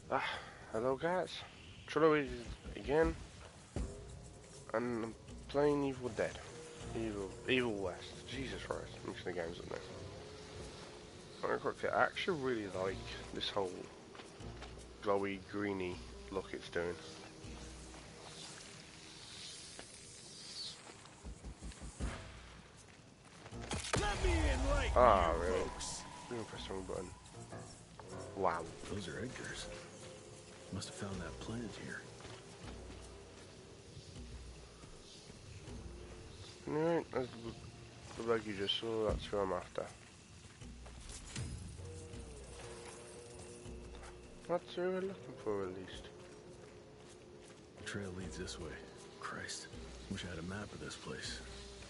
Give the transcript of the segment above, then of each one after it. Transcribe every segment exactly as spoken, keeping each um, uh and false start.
Ah, hello guys. Trullo again, and I'm playing Evil Dead. Evil, Evil West. Jesus Christ, I'm mixing the games up now. Alright, quickly, I actually really like this whole glowy, greeny look it's doing. Let me enlighten Ah, you really? folks. I'm gonna press the wrong button. Wow. Those are Edgar's. Must have found that plant here. Alright, that's the bloke you just saw, that's who I'm after. That's who we're looking for, at least. The trail leads this way. Christ, wish I had a map of this place.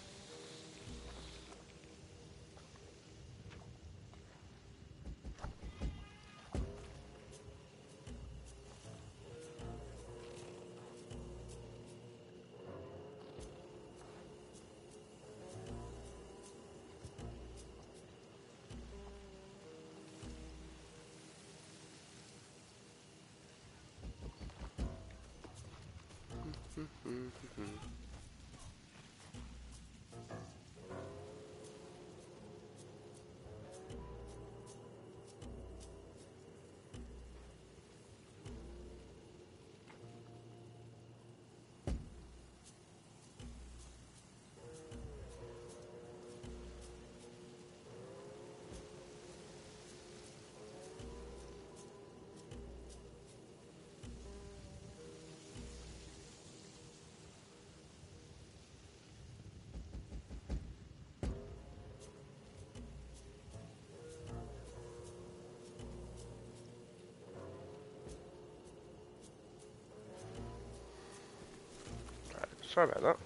Sorry about that.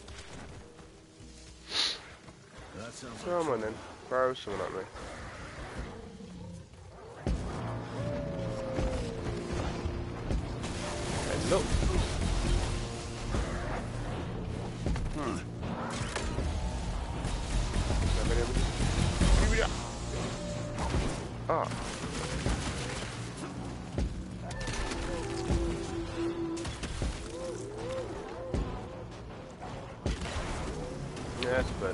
That sounds like Come on then, throw something at me. Hello. Hmm. Ah. Yeah, that's better.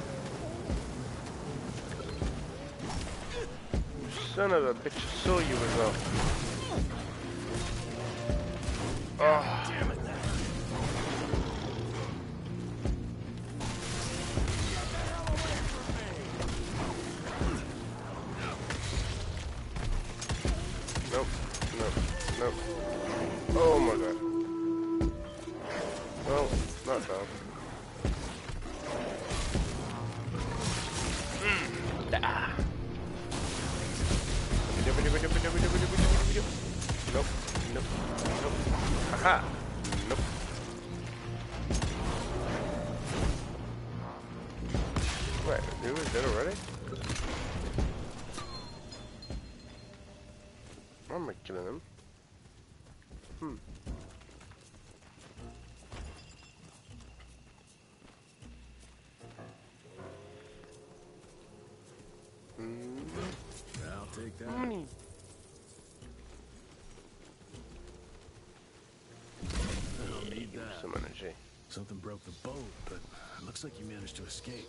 Son of a bitch, I saw you as well. Oh. Damn it. Nope, nope, nope. Oh my god. Well, not bad. Ah. Nope, nope, nope. Aha! Nope. Wait, the dude is dead already? Why am I killing him? Hmm. Mm. I'll take that. Money. I'll need that. Some energy. Something broke the boat, but it looks like you managed to escape.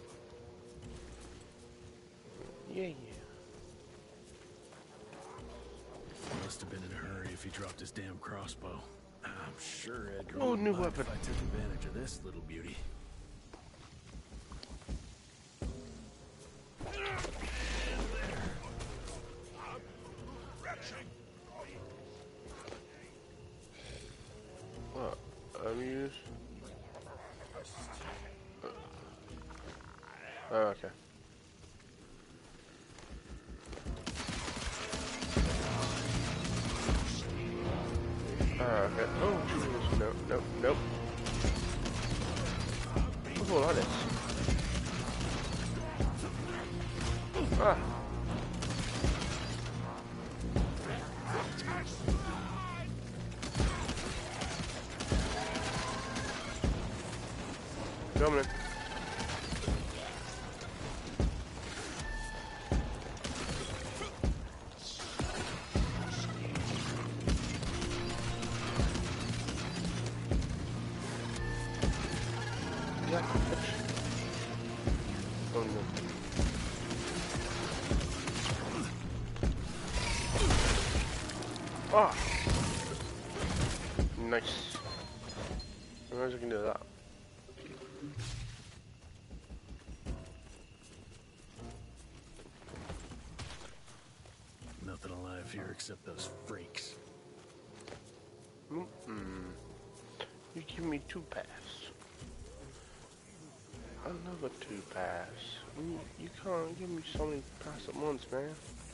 Yeah, yeah. Must have been in a hurry if he dropped his damn crossbow. I'm sure Edgar Oh, wouldn't new mind weapon. if I took advantage of this little beauty. What? Amuse? Oh, okay. Oh, okay. Oh, Jesus. No, no, nope. What's all this? Ah. Coming in. Exactly, bitch. Oh no. Ah! Nice. I realize I can do that. Nothing alive here except those freaks. Mm-mm. You give me two pass. Another two pass. You, you can't give me so many pass at once, man.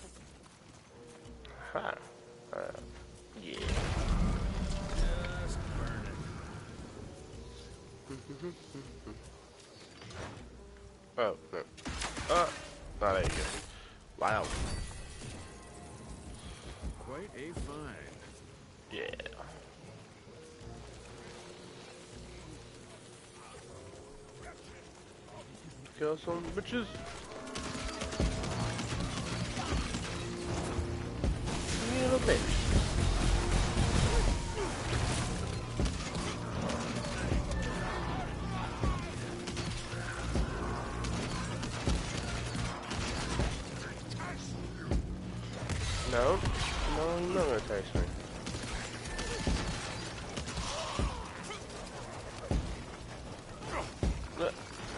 Ha. Uh, yeah. Just burning. Oh, no. Ah. Ah, there you go. Wow. Quite a find. Yeah. Kill some bitches. You little bitch. No. No, you're not gonna taste me. Look.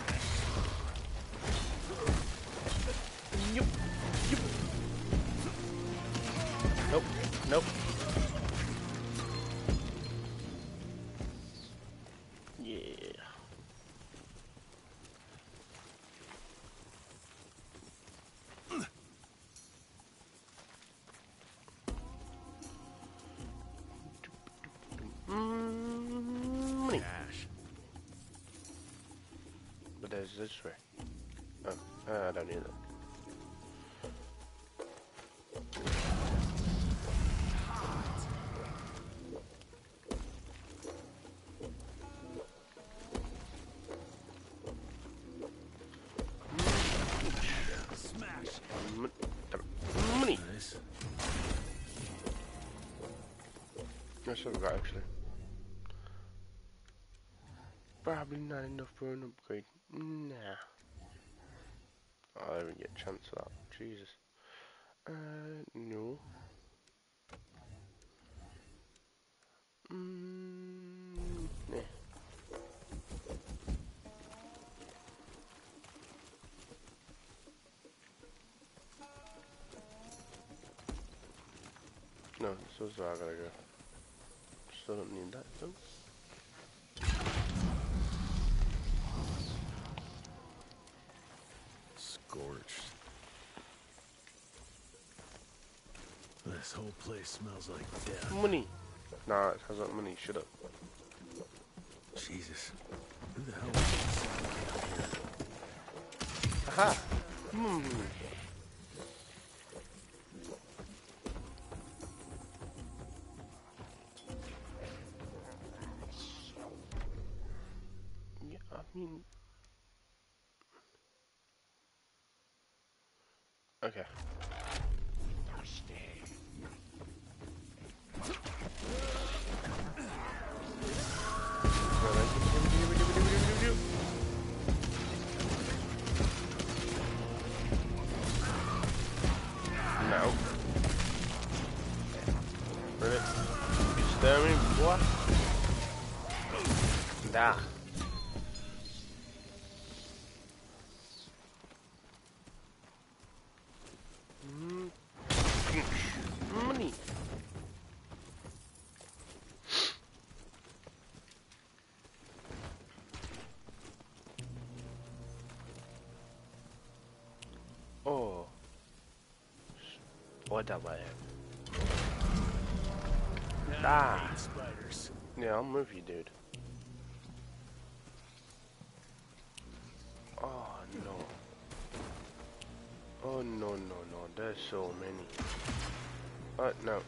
Yup. Yup. Nope. Nope. Yeah. Mm, money. Cash. But there's this way. Oh, uh, I don't need that. Smash. Mon- Money. Nice. That's what I got actually. Probably not enough for an upgrade. Nah. Oh, I didn't get a chance of that. Jesus. Uh, no. Mm, nah. No, this is where I gotta go. Still don't need that though. Scorched. This whole place smells like death. Money. Nah, it has that money. Shut up. Jesus. Who the hell is this? Aha. Hmm. Yeah, I mean. Okay. No. Really? You stir me, boy? Da. Mm. Money. Oh. What that way? Ah. Spiders. Yeah, I'm with you, dude. Oh no. Oh no no no. There's so many. Uh no.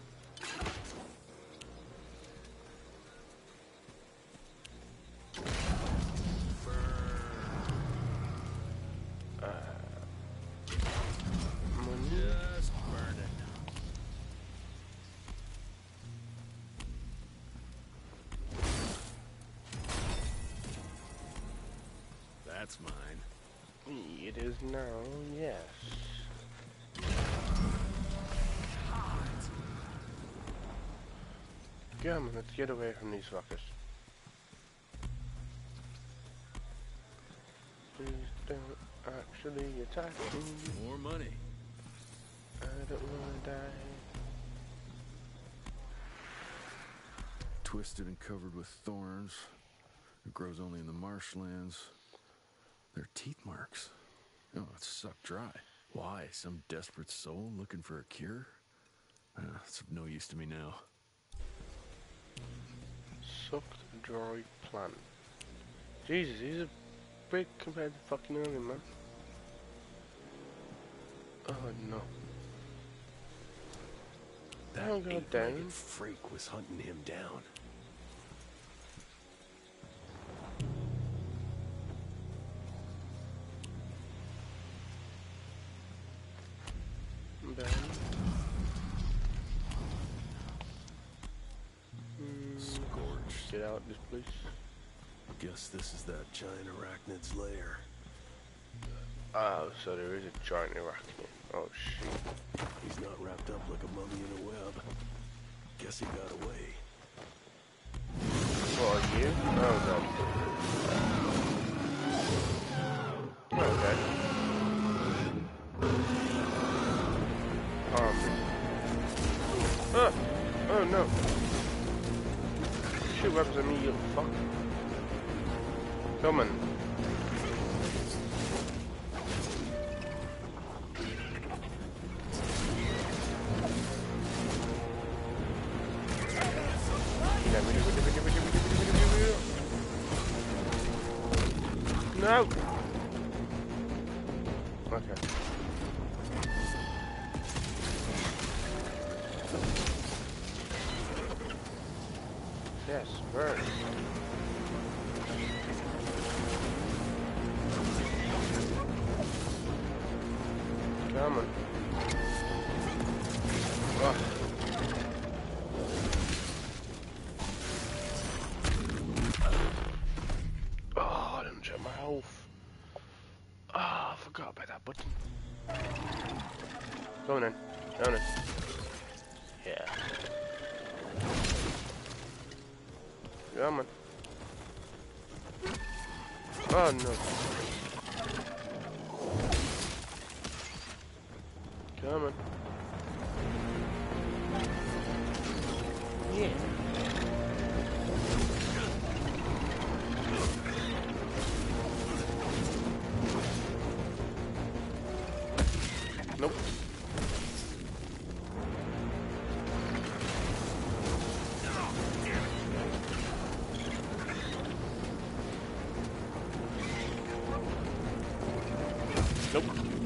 Just burning. That's mine. It is now, yes. Come on, let's get away from these fuckers. Please don't actually attack me. More money. I don't wanna die. Twisted and covered with thorns. It grows only in the marshlands. They're teeth marks. Oh, it's sucked dry. Why? Some desperate soul looking for a cure? Uh, it's of no use to me now. Sucked dry plant. Jesus, he's a big compared to fucking earlier, man. Oh no. That Oh, God eight-legged damn. freak was hunting him down. Ben. Mm, Scorched. get out this place. Guess this is that giant arachnid's lair. Oh, so there is a giant arachnid. Oh shit. He's not wrapped up like a mummy in a web. Guess he got away. What are you? Oh god. Okay. Um. Ah! Oh no. Shoot weapons at me, you fuck. Come on. No! Okay. Yes, bird. Come on. Oh. Oh, I didn't check my health. Ah, oh, I forgot about that button. Go on in. Go on in. Yeah. Come on. Oh no. Come on. Yeah. Nope. Nope.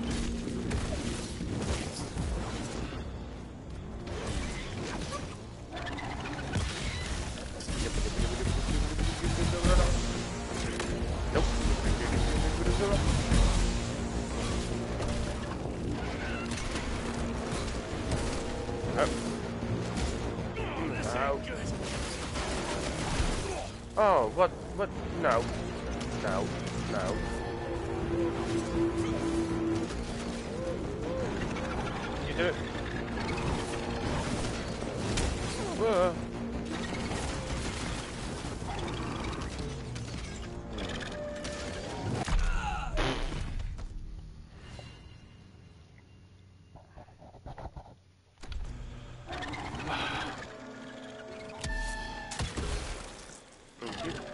Nope. Oh. Oh, what? What? No. No. No. You do it. Whoa. Thank you.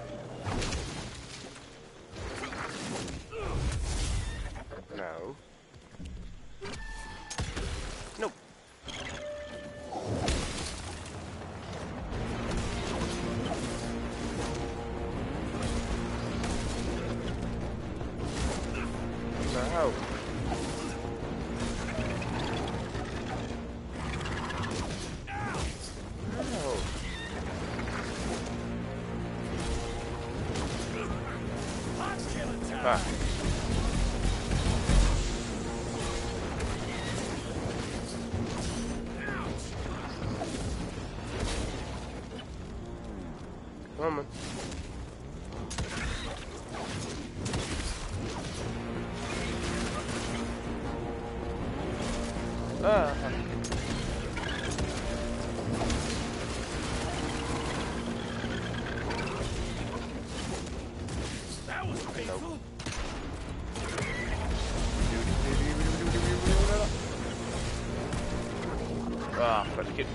No. Nope. No. No. Ah. Come on. Ah. That was painful. Ah, let's get.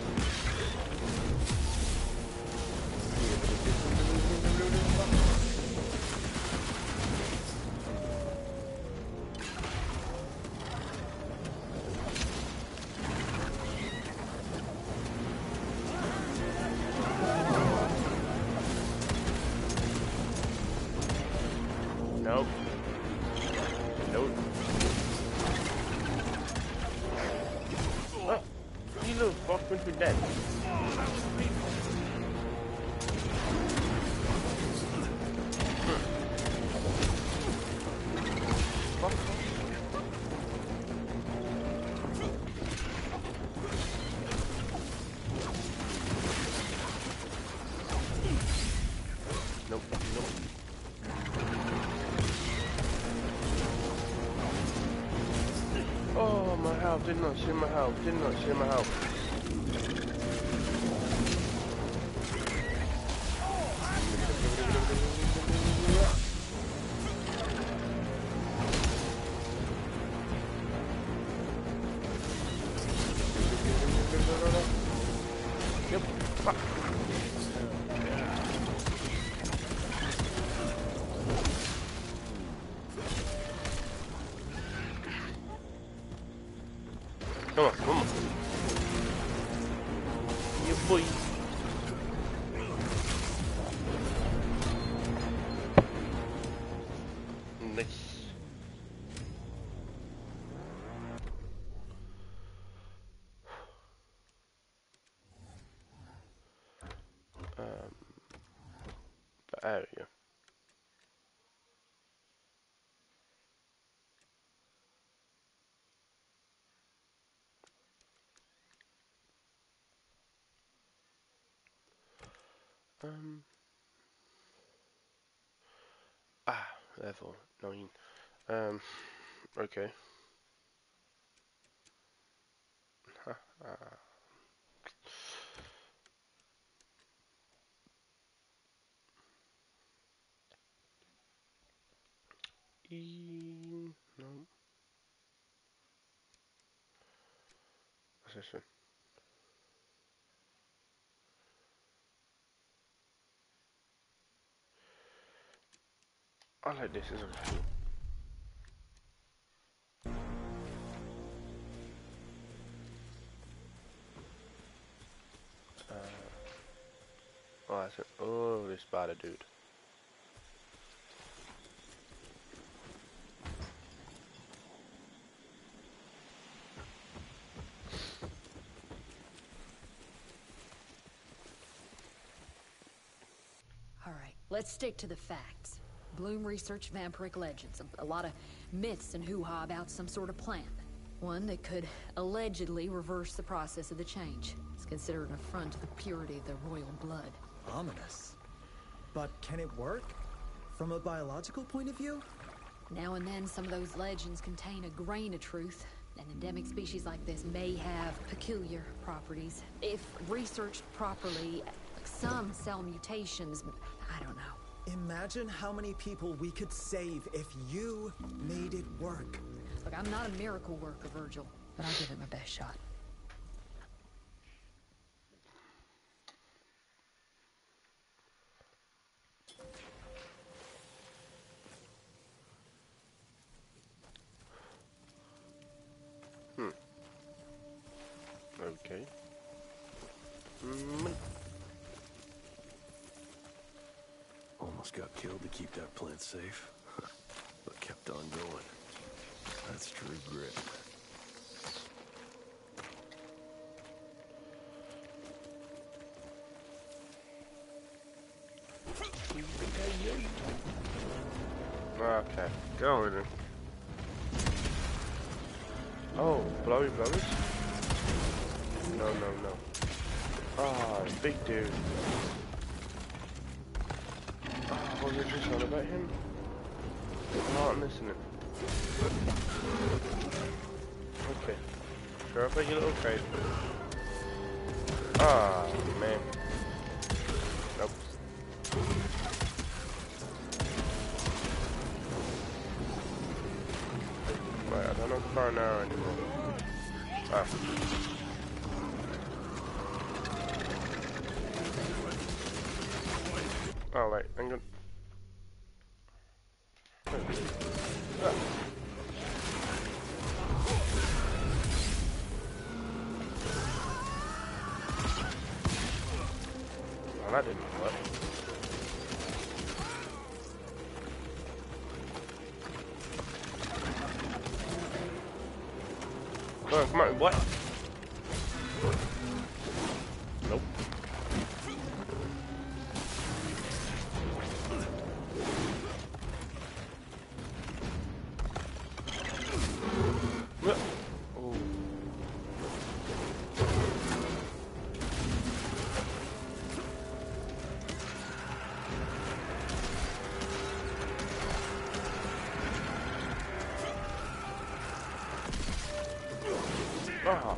Nope. Nope. Oh, you little fuck went to dead. Fuck. Nope, nope. Oh, my health, did not see my health, did not see my health. Yep, fuck. Come on, come on. Yeah, boy. Nice. Um, the area. Um. Ah, level nine. Um. Okay. Ha, ah. E no. What's this one? I like this. Is okay. Uh. Oh, that's it. Oh, this spider dude. All right, let's stick to the facts. Bloom researched vampiric legends, a, a lot of myths and hoo-ha about some sort of plant. One that could allegedly reverse the process of the change. It's considered an affront to the purity of the royal blood. Ominous. But can it work? From a biological point of view? Now and then, some of those legends contain a grain of truth. An endemic species like this may have peculiar properties. If researched properly, some cell mutations, I don't know. Imagine how many people we could save if you made it work. Look, I'm not a miracle worker, Virgil, but I'll give it my best shot. Hmm. Okay. Mm. Almost got killed to keep that plant safe, but kept on going. That's true grit. Okay, go on then. Oh, blowy blowers? No, no, no. Oh, big dude. Oh, was it just on about him? I'm not missing it. Okay. Show up at your little face. Ah, man. Nope. Wait, I don't have the fire and arrow anymore. Ah. Oh, wait, I'm gonna... Ah. Well, that didn't work. Come on, come on, what? Nope. Oh. Ah.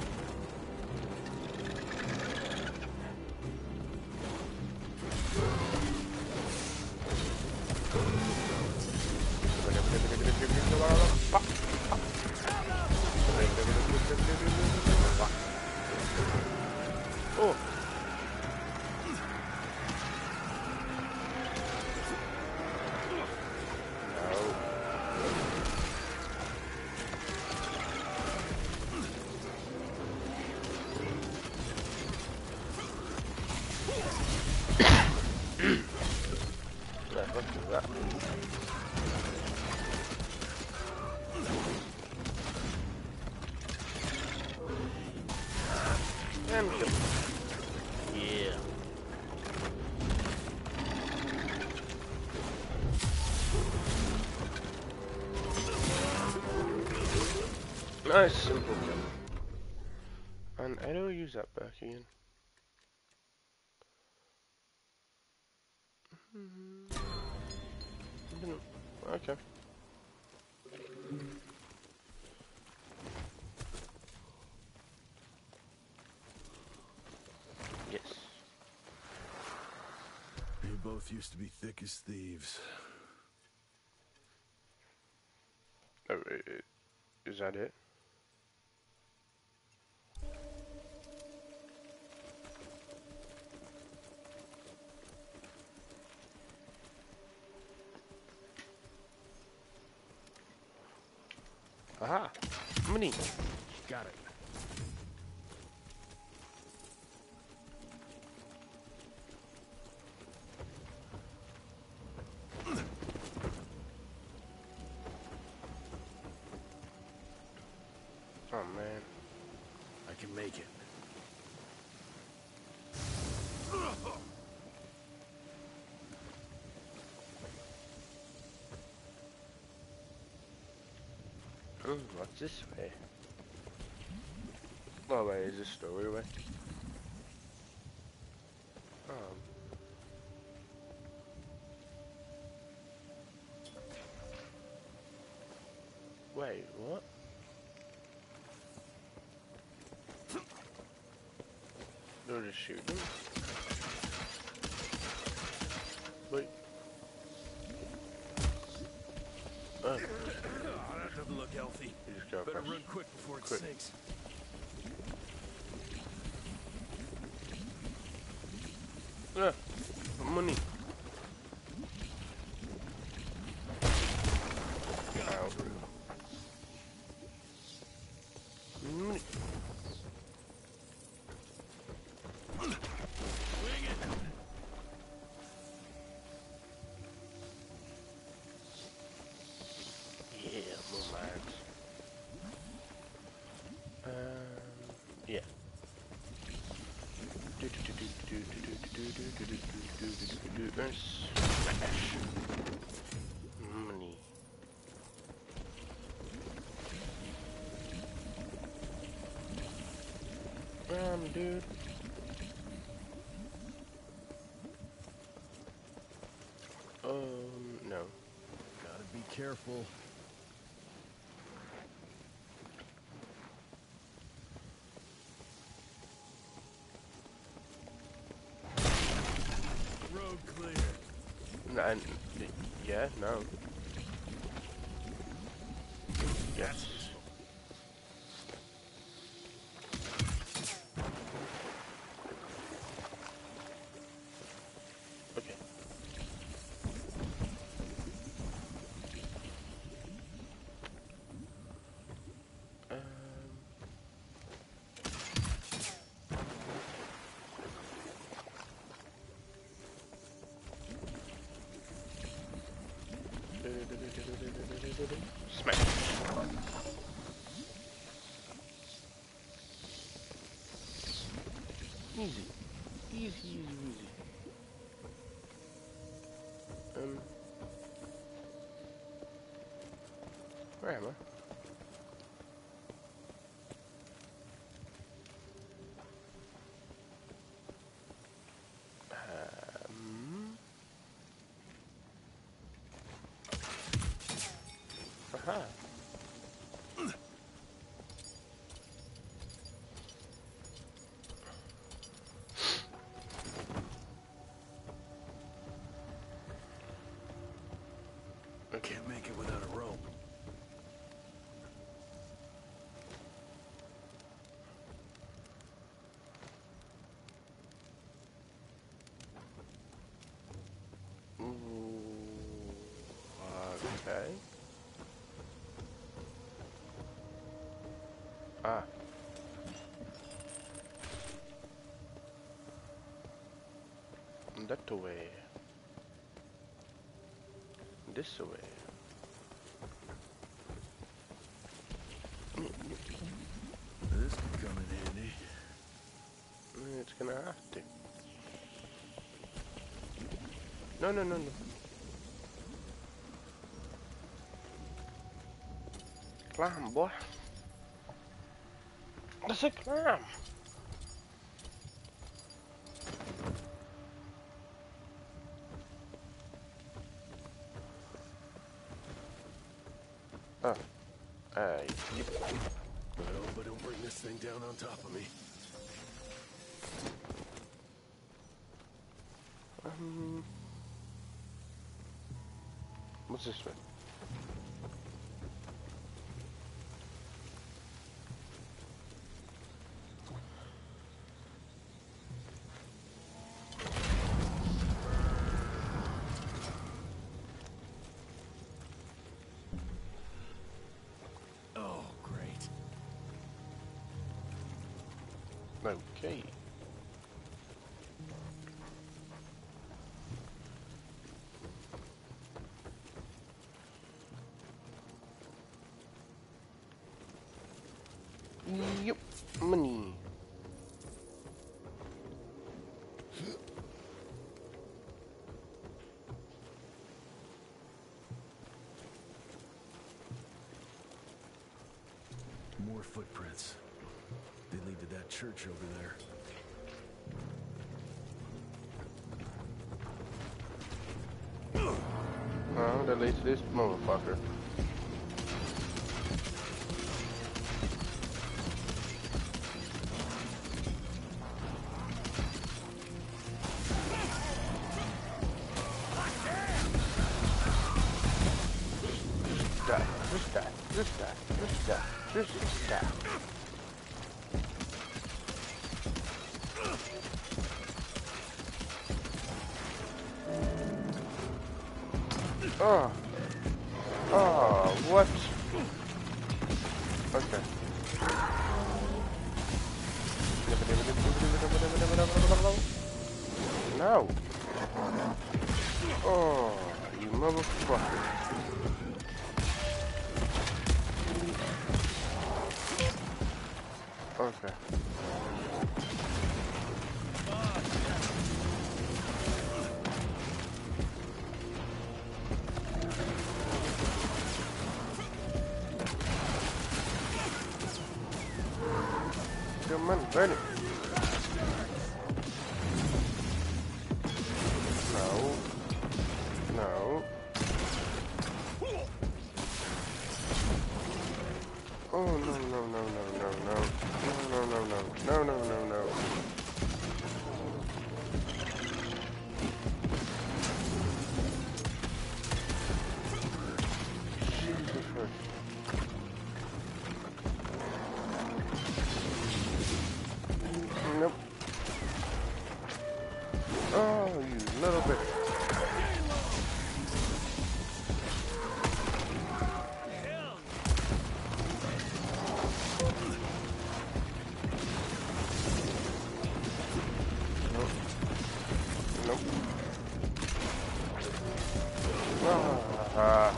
Oh. Yeah, let's do that. And kill. Yeah. Nice, simple kill. And I don't use that back again. Okay. Yes. You both used to be thick as thieves. Oh, uh, is that it? Aha! Money! Got it. Oh man. I can make it. Oh, what's this way? Oh wait, is this story way? Um. Wait, what? They'll just shoot them? Wait. Oh. That doesn't look healthy. You just go Better across. run quick before it Quick. sinks. Ah, money. Ow. Money. Yeah, more mines. Um, yeah. Do do do do do do do do do do do do do do do. Smash. Money. Um, dude. Um, no. Gotta be careful. And, yeah, no. Yes. Okay. Um. Smash. Easy. Easy, easy, easy. Um. Where am I? Um. Aha. Can't make it without a rope. Ooh, okay. Ah. That way. This way. This could come in handy. It's gonna have to. No, no, no, no. Climb, boy. That's a climb. Oh. Uh, yep. I hope I don't bring this thing down on top of me. Um. What's this one? Oh, great. Okay. Yep, money. More footprints. They lead to that church over there. Oh, that leads to this motherfucker. Die, just die, just die, just die, just die. Oh. Oh, what? Okay. No. Oh, you motherfucker. Okay. Come on, burn it. No. No. Oh, no, no, no, no, no, no. No, no, no, no. No, no, no, no. first. Nope. Oh, you little bit. Nope. Nope. Ah.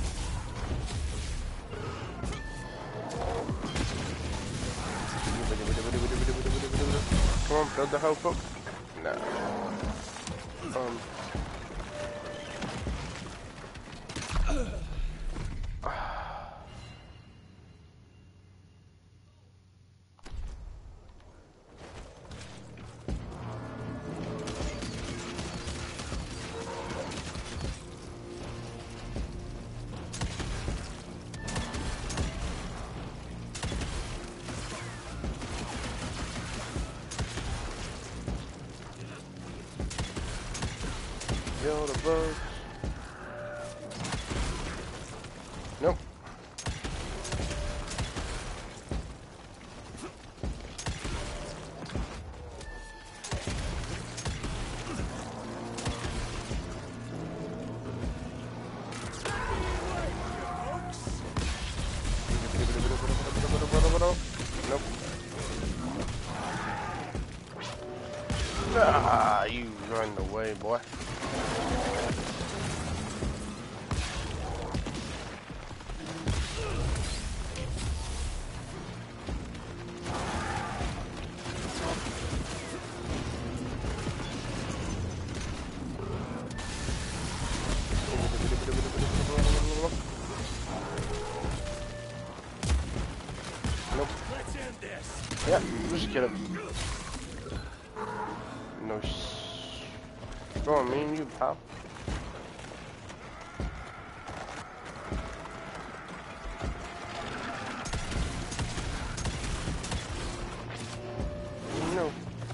Come on, build the hope up. No. Um. Build a boat. Nope. Nope. Ah, you run away, boy. Nope. Let's end this. Yeah, just get him. No sh... Go on, me and you, pal. No.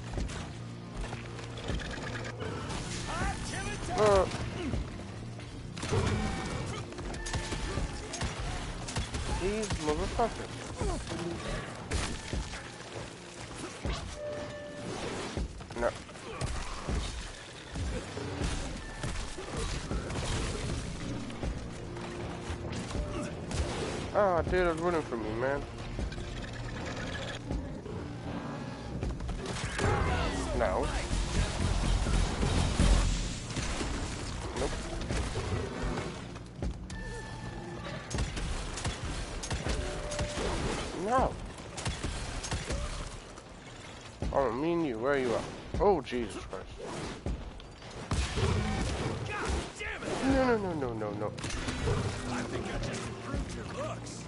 Uh. These motherfuckers. No. Ah, oh, dude, was running from me, man. No. Nope. No. Oh, me and you, where are you at? Oh, Jesus Christ. God damn it! No, no, no, no, no, no. I think I just improved your looks.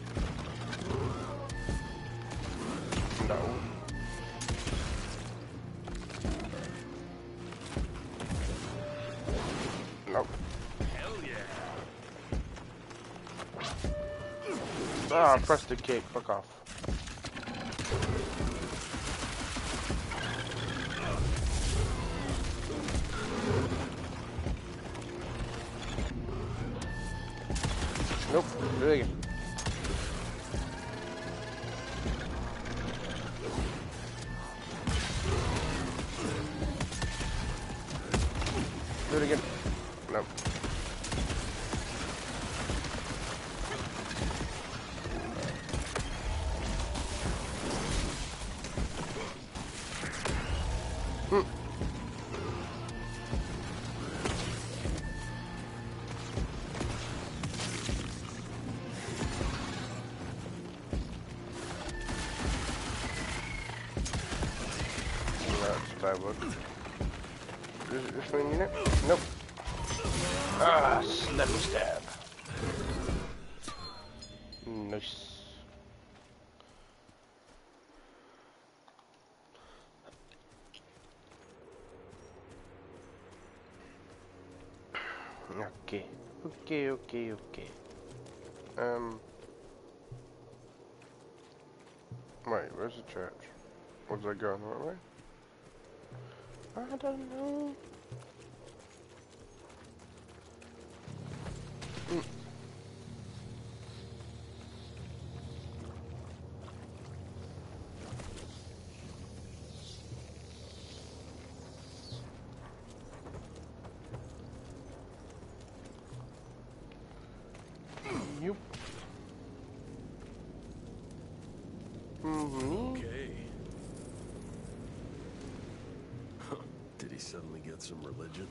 No. Nope. Hell yeah. Ah, press the kick, fuck off. Nope, do it again. Do it again. Nope. Hmm. That's that would. Is this one unit? Nope. Ah, slap stab. Nice. Okay. Okay, okay, okay. Um. Wait, where's the church? Was I going the right way? I don't know. Mm. Yup. Mm-hmm. Okay. Huh. Did he suddenly get some religion?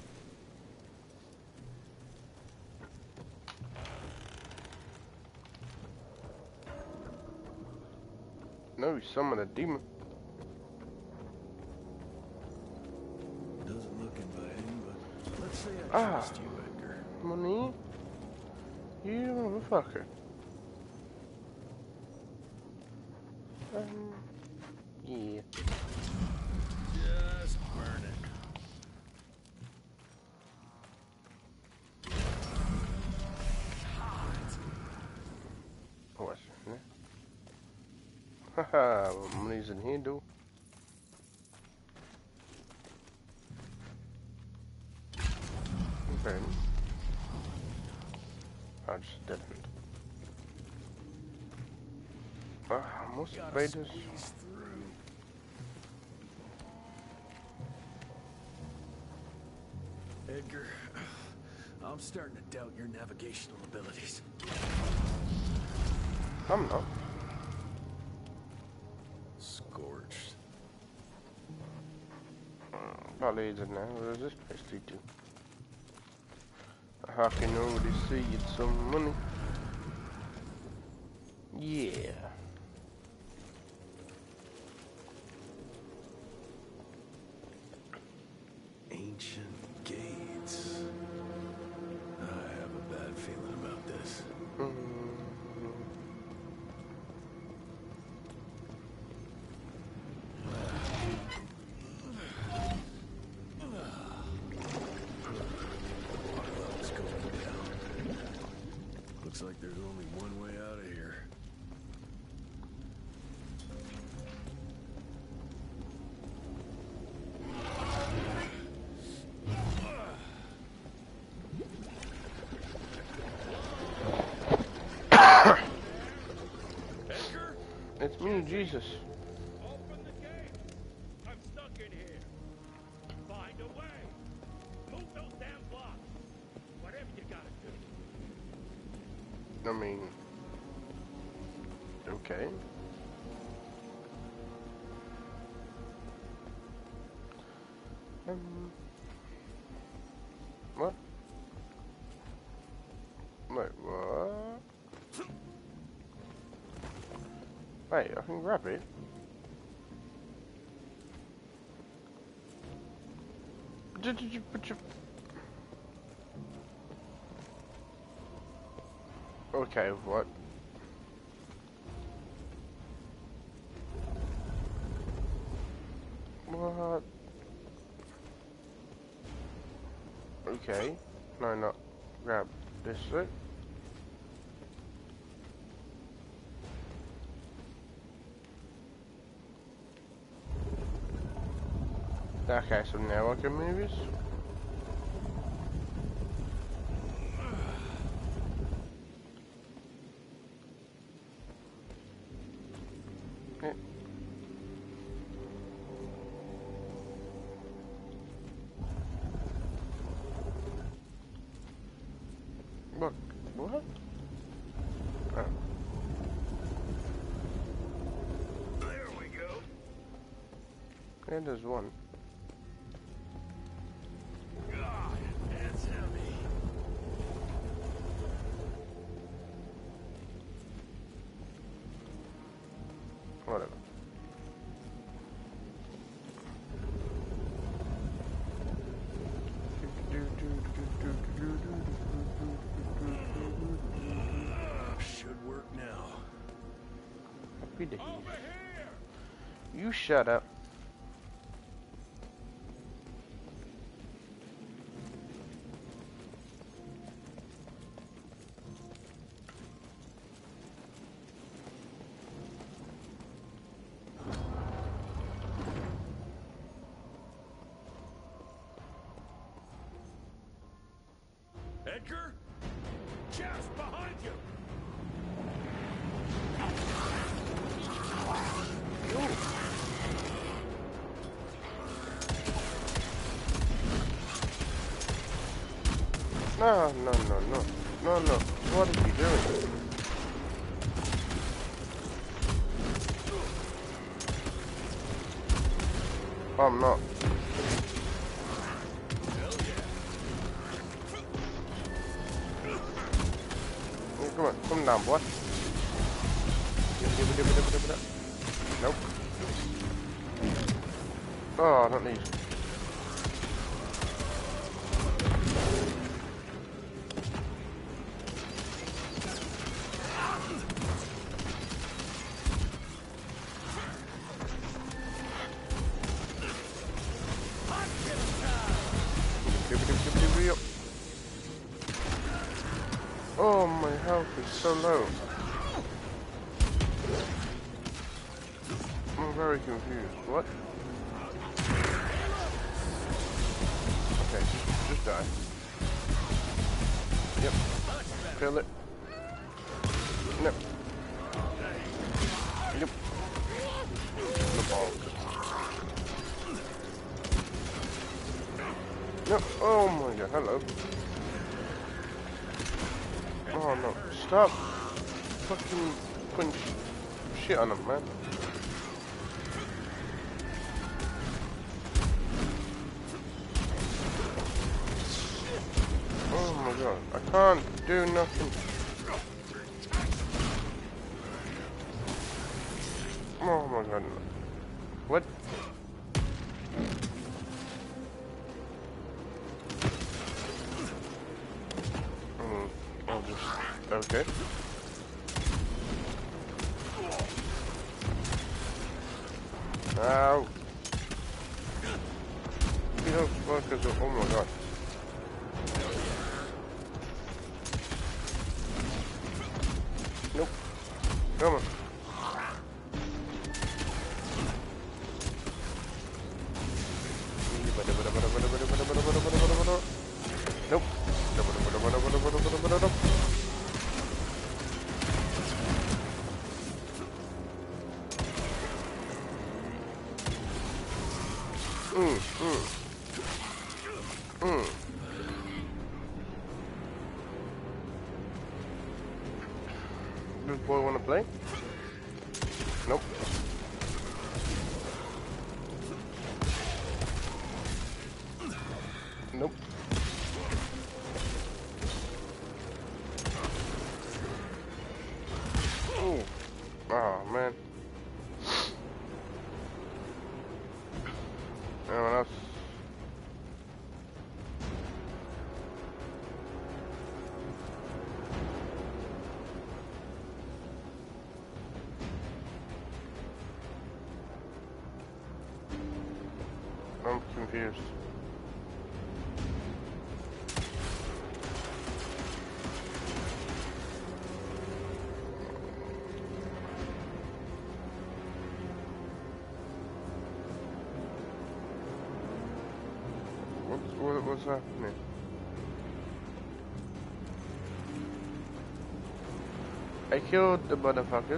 No, he's summoned a demon. Doesn't look inviting, but let's say I Ah. trust you, Edgar. Money? You motherfucker. Um, yeah. Just burn it. What's in there? Haha, money's in here, dude. Okay. I just didn't. Ah, most Gotta invaders. squeeze through. Edgar, I'm starting to doubt your navigational abilities. I'm not. Scorched. That leads in there. What does this place lead to? I can already see it's some money. Yeah. Ancient gates. I have a bad feeling about this. What's going down? Looks like there's only one way out of here. It's me, Jesus. Open the gate! I'm stuck in here. Find a way. Move those damn blocks. Whatever you gotta do. I mean, okay. Um, what? Wait, what? Wait, I can grab it. Did you put your... Okay, what? What? Okay. No, not grab this bit. Okay, so now I can move this. Yeah. Look, what? Oh. There we go. Yeah, there's one. God, that's heavy. Whatever. Should work now. Happy days. Over here! You shut up. Edgar? Chest behind you! No, no, no, no. No, no. What are you doing? I'm not. Oh, come on, come down, boy. Nope. Oh, not these. Oh, my health is so low. I'm very confused. What? Okay, just, just die. Yep. Kill it. Yep. Yep. The ball. No. Oh my god, hello. Oh no, stop fucking putting sh shit on them, man. Oh my god, I can't do nothing. Oh my god. What? Mm, I'll just... Okay. Ow. Those fuckers are... Oh my god. Nope. Come on. Nope. Mm, mm. Mm. Does boy want to play? Nope. Nope. Ooh. Oh man. Anyone else? I'm confused. What's, what, what's happening? I killed the motherfuckers.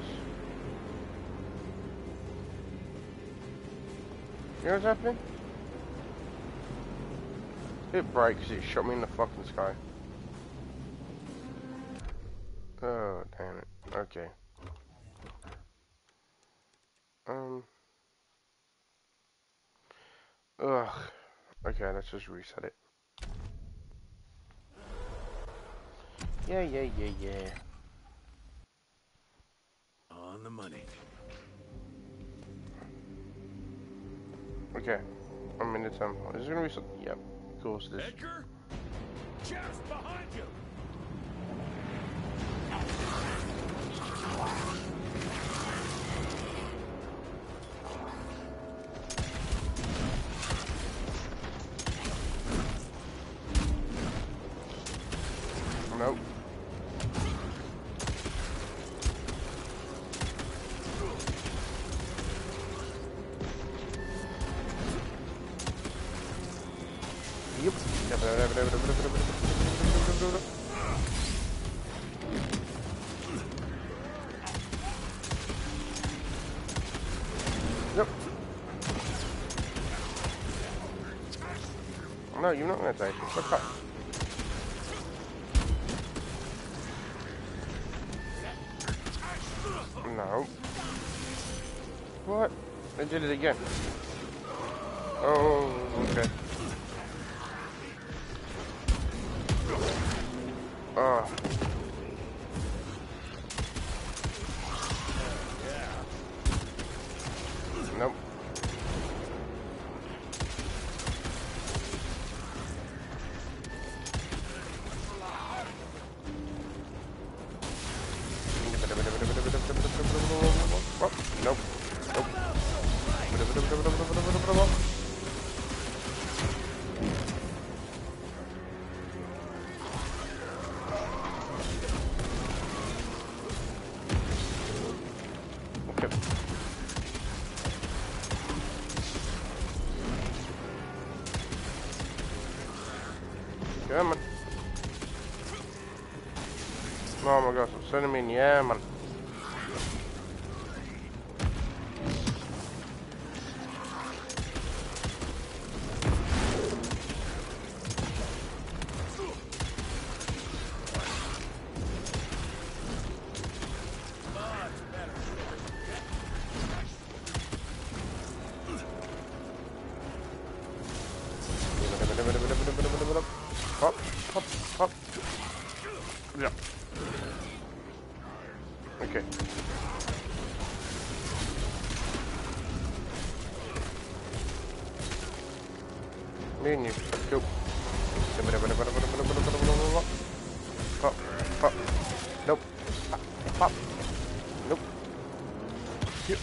You know what's happening? It breaks, it shot me in the fucking sky. Oh, damn it. Okay. Um. Ugh. Okay, let's just reset it. Yeah, yeah, yeah, yeah. On the money. Okay. I'm in the temple. Is there gonna be some? Yep. Of course it is. Edgar? Just behind you! Nope. Yep. Yep. No, you're not gonna take it. Look up. No. What? I did it again. Oh, okay. Ah. Nope. Nope. Nope. Okay. Come on. Oh my gosh, I'm sending me in, yeah, man. Hop, hop, hop. Yeah. Okay. Me and you. Let's go. Hop, hop. Nope. Hop, hop. Nope. Here.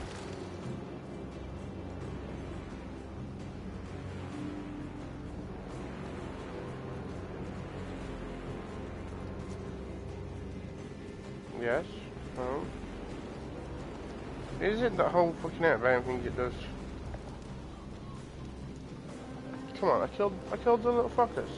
Yes. Um. Is it that whole fucking airplane thing it does? Come on, I killed I killed the little fuckers.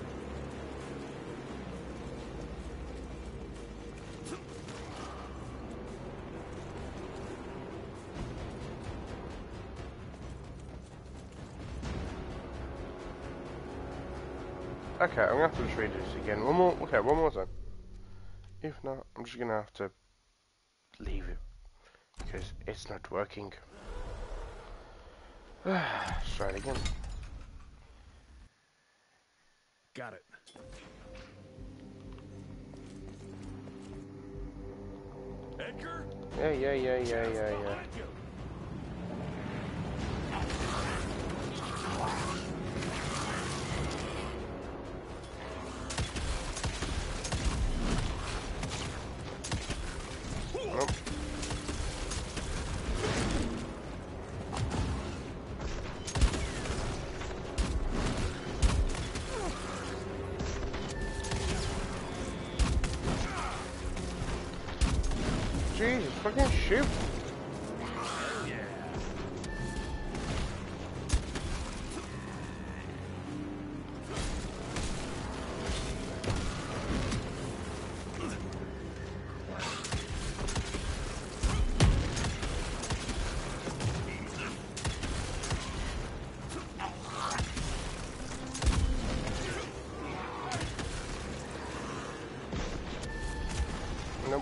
Okay, I'm gonna have to just read this again. One more okay, one more time. If not, I'm just gonna have to leave it. Because it's not working. Let's try it again. Got it. Edgar? Yeah, yeah, yeah, yeah, yeah, yeah. Nope. Jesus, fucking shoot. Nope.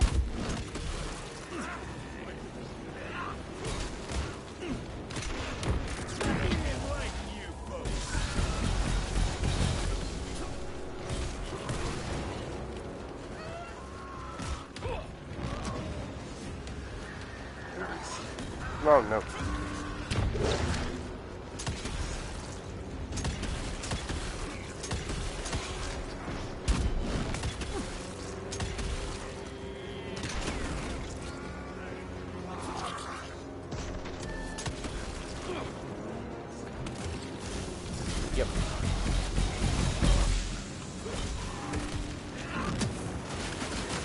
Oh no. Yep.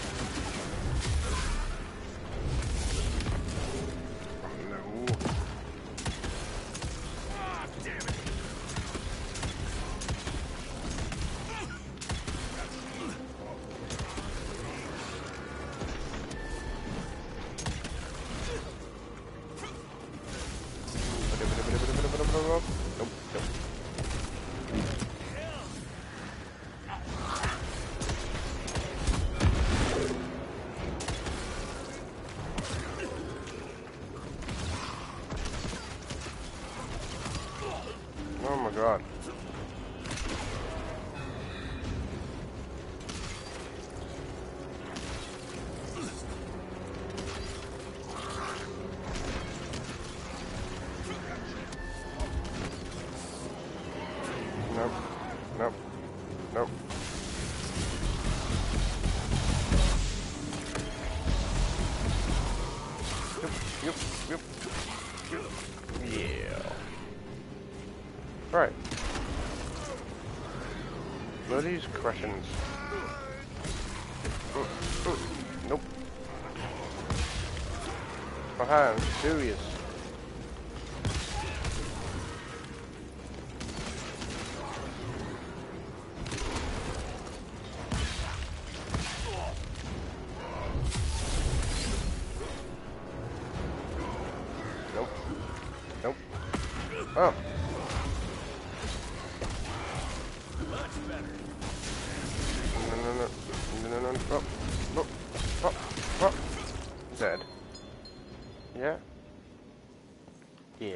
No. god. Nope. Nope. Nope. Yep. Yep. Yep. Yeah. Right. What are these questions? Mm, mm, nope. Oh, I'm serious. Nope. Nope. Oh. Much better. No, no, no. No, no, no. Oh. Oh. Oh. Oh. Dead. Yeah. Yeah.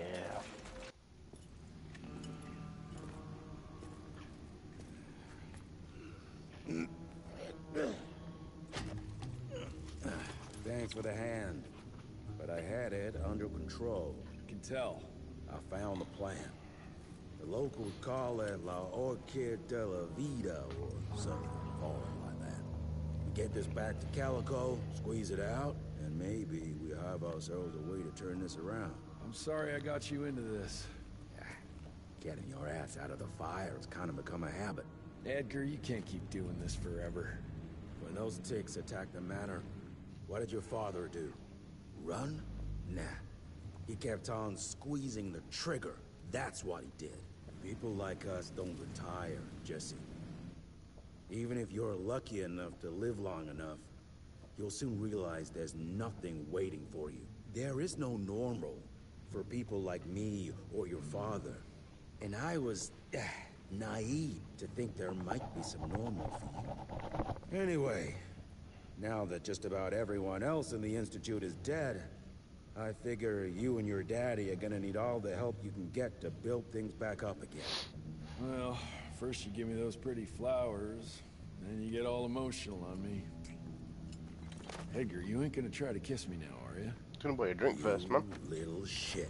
Thanks for the hand, but I had it under control. Can tell. I found the plan. The locals call it La Orchid de la Vida or something foreign like that. We get this back to Calico, squeeze it out, and maybe we have ourselves a way to turn this around. I'm sorry I got you into this. Getting your ass out of the fire has kind of become a habit. Edgar, you can't keep doing this forever. When those ticks attacked the manor, what did your father do? Run? Nah. He kept on squeezing the trigger. That's what he did. People like us don't retire, Jesse. Even if you're lucky enough to live long enough, you'll soon realize there's nothing waiting for you. There is no normal for people like me or your father. And I was uh, naive to think there might be some normal for you. Anyway, now that just about everyone else in the Institute is dead, I figure you and your daddy are gonna need all the help you can get to build things back up again. Well, first you give me those pretty flowers, then you get all emotional on me. Edgar, you ain't gonna try to kiss me now, are you? Gonna buy a drink first, man. You little shit.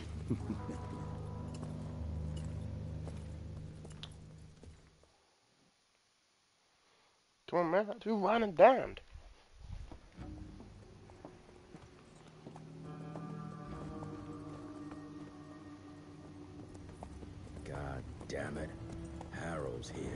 Come on, man. That's who ran and damned. God damn it. Harrow's here.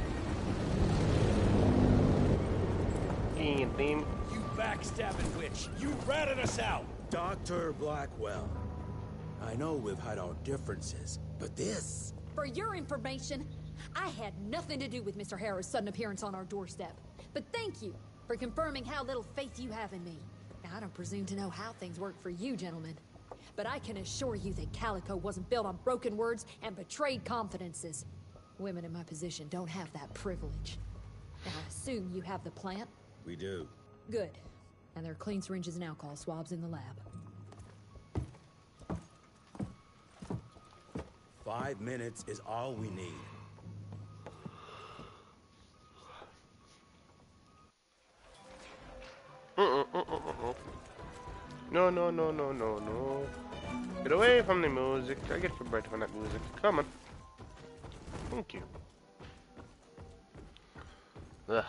Damn, damn. You backstabbing witch! You ratted us out! Doctor Blackwell. I know we've had our differences, but this... For your information, I had nothing to do with Mister Harrow's sudden appearance on our doorstep. But thank you for confirming how little faith you have in me. Now, I don't presume to know how things work for you, gentlemen. But I can assure you that Calico wasn't built on broken words and betrayed confidences. Women in my position don't have that privilege. Now, I assume you have the plant? We do. Good. And there are clean syringes and alcohol swabs in the lab. Five minutes is all we need. Mm-mm, mm-mm, mm-mm. No, no, no, no, no, no. Get away from the music. I get for breath from that music. Come on. Thank you. Ugh.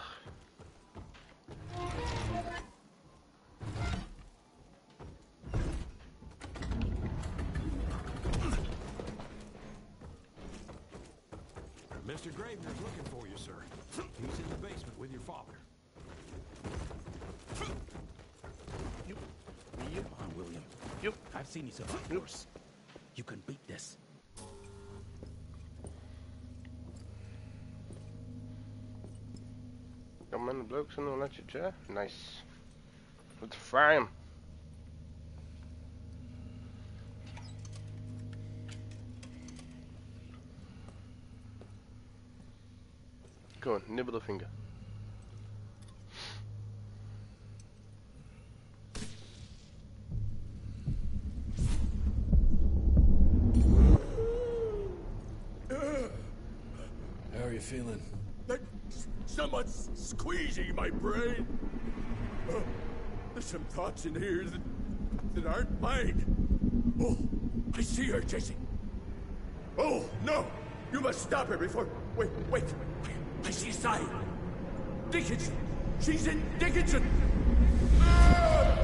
Mister Gravener's looking for you, sir. He's in the basement with your father. Yep. Come on, William. Yep. I've seen you so much worse. You can beat this. Come on, the blokes in the electric chair. Nice. Let's fry him. Go on, nibble the finger. feeling? That someone's squeezing my brain. Oh, there's some thoughts in here that, that aren't mine. Oh, I see her, Jesse. Oh, no! You must stop her before... Wait, wait. I see a sign. Dickinson. She's in Dickinson. Ah!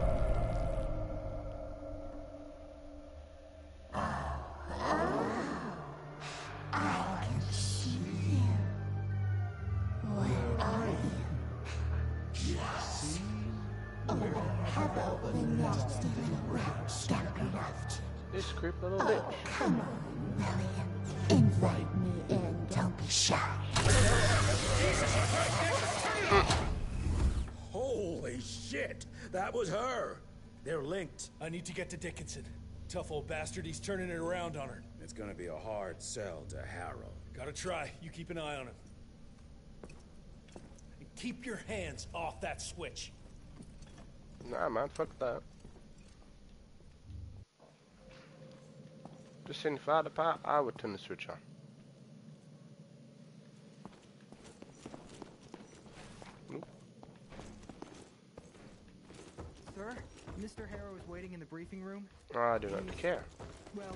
This creep little bitch. Oh, come on, Lillian. Invite me in. Don't be shy. Holy shit! That was her. They're linked. I need to get to Dickinson. Tough old bastard, he's turning it around on her. It's gonna be a hard sell to Harrow. Gotta try. You keep an eye on him. And keep your hands off that switch. Nah, man, fuck that. Just in the fire part, I would turn the switch on. Nope. Sir, Mister Harrow is waiting in the briefing room. I do not care. Well,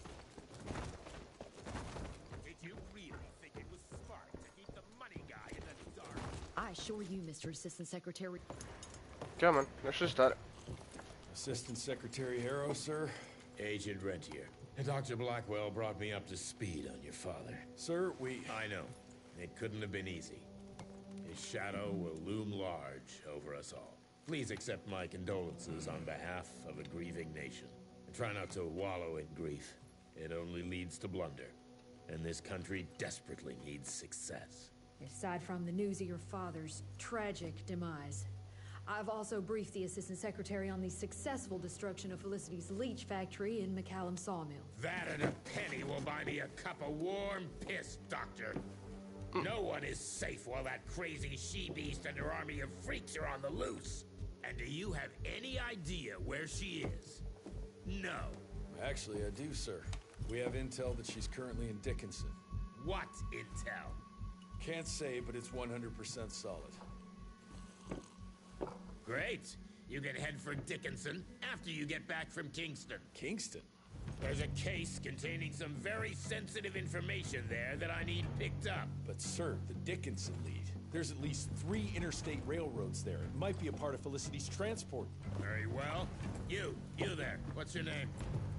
Did you really think it was smart to keep the money guy in the dark? I assure you, Mister Assistant Secretary. Come on, let's just start it. Assistant Secretary Harrow, sir. Agent Rentier. Doctor Blackwell brought me up to speed on your father. Sir, we... I know. It couldn't have been easy. His shadow will loom large over us all. Please accept my condolences on behalf of a grieving nation. And try not to wallow in grief. It only leads to blunder. And this country desperately needs success. Aside from the news of your father's tragic demise, I've also briefed the Assistant Secretary on the successful destruction of Felicity's leech factory in McCallum Sawmill. That and a penny will buy me a cup of warm piss, Doctor. No one is safe while that crazy she-beast and her army of freaks are on the loose. And do you have any idea where she is? No. Actually, I do, sir. We have intel that she's currently in Dickinson. What intel? Can't say, but it's one hundred percent solid. Great. You can head for Dickinson after you get back from Kingston. Kingston? There's a case containing some very sensitive information there that I need picked up. But sir, the Dickinson lead. There's at least three interstate railroads there. It might be a part of Felicity's transport. Very well. You, you there. What's your name?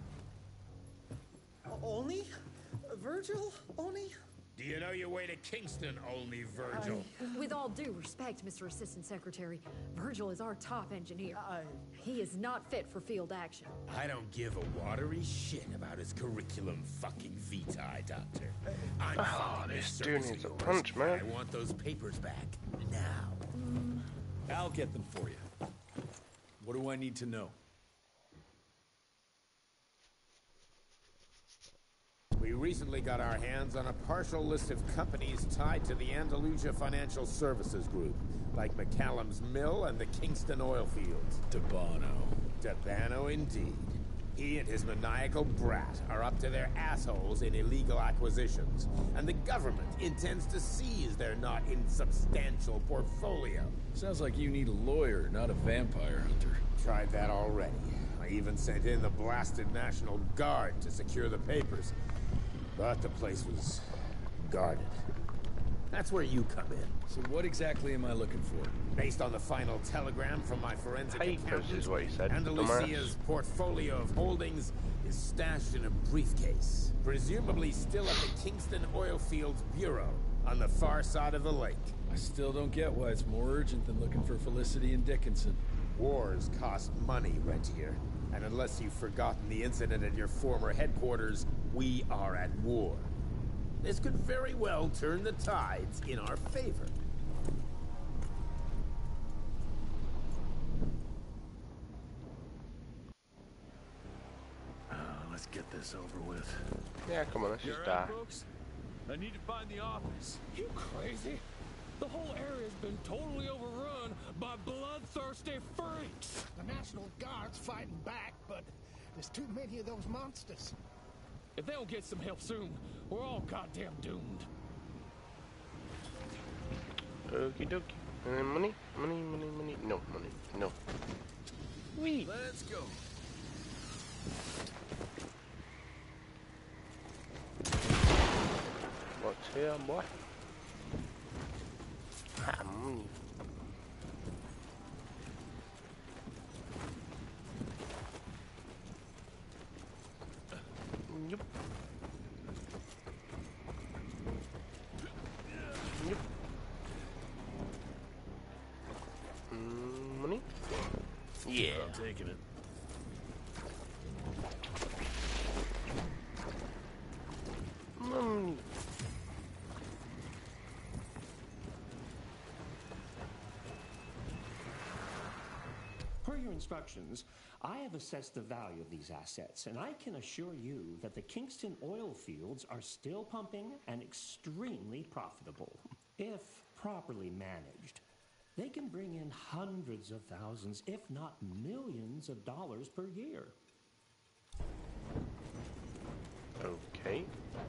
Only? Virgil? Only? Do you know your way to Kingston, only Virgil? I... With all due respect, Mister Assistant Secretary, Virgil is our top engineer. I... He is not fit for field action. I don't give a watery shit about his curriculum fucking vitae, Doctor. I'm Oh, this dude needs a punch, man. I want those papers back now. I'll get them for you. What do I need to know? We recently got our hands on a partial list of companies tied to the Andalusia Financial Services Group, like McCallum's Mill and the Kingston oil fields. Debano. Debano indeed. He and his maniacal brat are up to their assholes in illegal acquisitions, and the government intends to seize their not insubstantial portfolio. Sounds like you need a lawyer, not a vampire hunter. Tried that already. I even sent in the blasted National Guard to secure the papers. But the place was guarded. That's where you come in. So what exactly am I looking for? Based on the final telegram from my forensic Papers accountant, is what he said, Andalusia's portfolio of holdings is stashed in a briefcase, presumably still at the Kingston Oil Fields Bureau on the far side of the lake. I still don't get why it's more urgent than looking for Felicity and Dickinson. Wars cost money, Rentier. And unless you've forgotten the incident at your former headquarters, we are at war. This could very well turn the tides in our favor. Uh, let's get this over with. Yeah, come on, let's just You're die. right, folks. I need to find the office. You crazy? The whole area's been totally overrun by bloodthirsty freaks. The National Guard's fighting back, but there's too many of those monsters. If they don't get some help soon, we're all goddamn doomed. Okie dokie. And then money, money, money, money. No, money, no. Wee. Let's go. What's here, boy? Ah, money. Yep. Yep. Mm, money? Yeah. I'm taking it. Money. Per your instructions, I have assessed the value of these assets, and I can assure you that the Kingston oil fields are still pumping and extremely profitable. If properly managed, they can bring in hundreds of thousands, if not millions of dollars per year. Okay.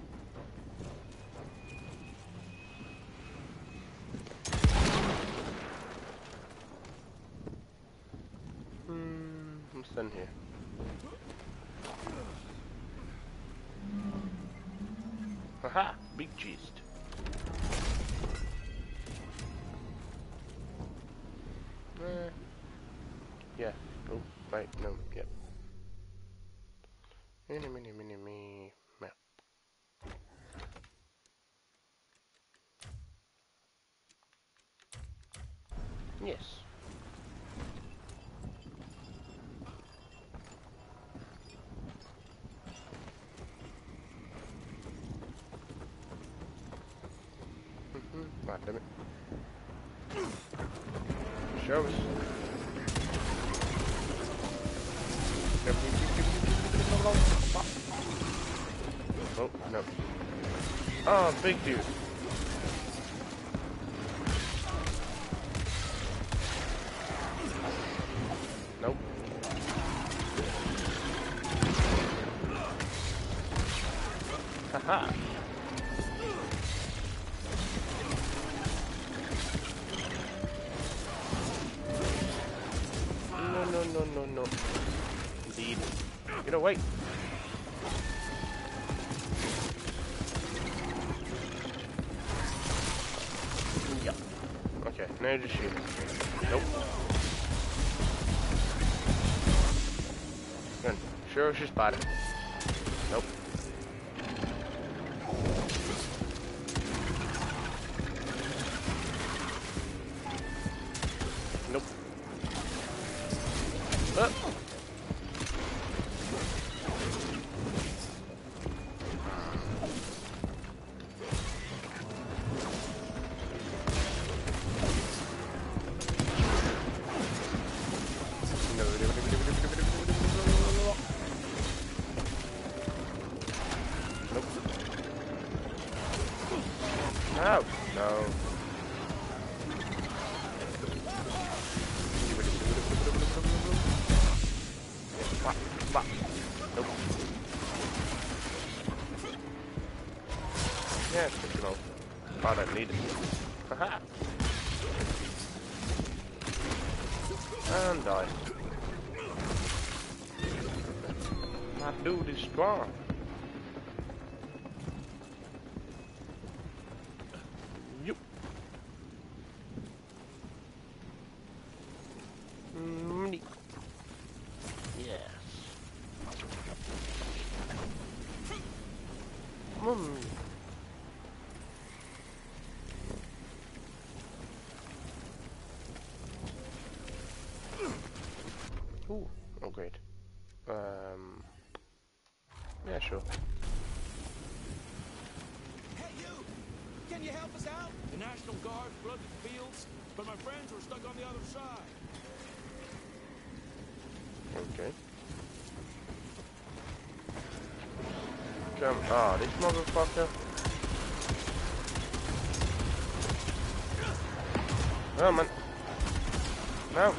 Hmm, what's done here? Haha, big gist. Uh, yeah. Oh, wait, no, yep. Mini, mini, mini, me map. Yes. Mm-hmm. God damn it. Show us. Oh, no. Oh, big dude. Nope. Haha. No, no, no, no, no. Indeed. Get away. Yeah. Okay, now just shoot. Nope. Good. Sure, she spotted. Nope. Nope. Uh. No, no. Bop, bop. Nope. Yeah, it's good to know. Thought I needed it. Haha. And die. My dude is strong. Yup. Mm, yes. Mm. Ooh, oh great. Um, yeah, sure. Hey, you! Can you help us out? The National Guard flooded the fields, but my friends were stuck on the other side. Okay. Come, ah, oh, this motherfucker. Oh man. No.